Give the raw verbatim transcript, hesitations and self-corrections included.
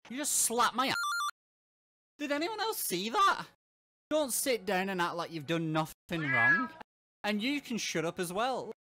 You just slapped my ass. Did anyone else see that? Don't sit down and act like you've done nothing wrong. And you can shut up as well.